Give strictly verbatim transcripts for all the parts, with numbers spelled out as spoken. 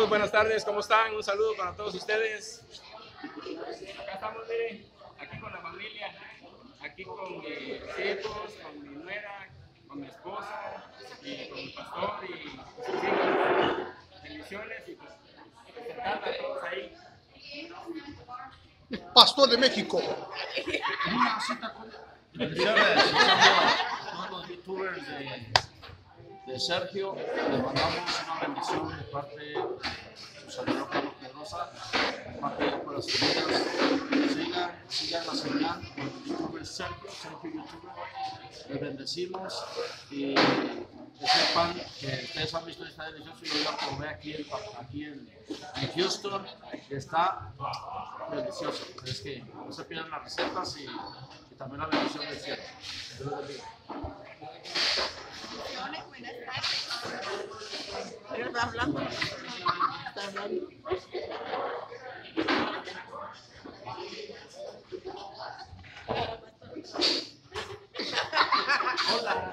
buenas tardes, ¿cómo están? Un saludo para todos ustedes. Acá estamos, miren, aquí con la familia, aquí con mis hijos, con mi nuera, con mi esposa, y con mi pastor y sus hijos. Bendiciones y pues, que se a todos ahí. Pastor de México. Una cita con bendiciones. A todos los youtubers de, de Sergio, les mandamos una bendición de parte de su servidor Carlos Pedrosa, de parte de para sus vidas. Sigan, sigan la señal con el youtuber Sergio, Sergio YouTuber. Les bendecimos y ese pan que ustedes han visto está delicioso y lo voy a probar aquí, en, aquí en, en Houston, está delicioso. Es que no se pierdan las recetas y, y también la bendición del cielo. Dios los bendiga. Buenas tardes. Pero está hablando. Está hablando. Hola.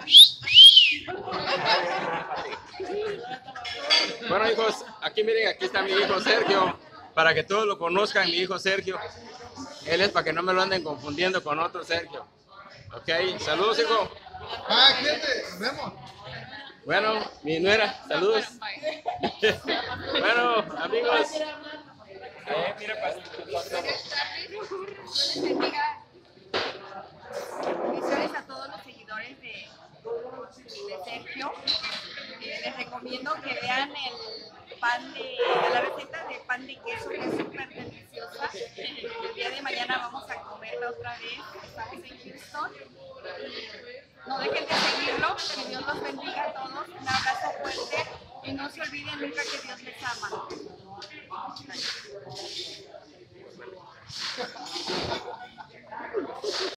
Bueno, hijos, aquí miren, aquí está mi hijo Sergio, para que todos lo conozcan, mi hijo Sergio. Él es para que no me lo anden confundiendo con otro Sergio. Ok, saludos, hijo. Ah, gente, nos vemos. Bueno, mi nuera, saludos. Bueno, amigos. Eh, mira, Buenas tardes. Dios les bendiga. Bendiciones a todos los seguidores de, de Sergio. Eh, les recomiendo que vean el pan de, la receta de pan de queso, que es súper deliciosa. El día de mañana vamos a comerla otra vez. Estamos en Houston. No dejen de seguirlo. Que Dios los bendiga a todos. Un abrazo fuerte y no se olviden nunca que Dios les ama.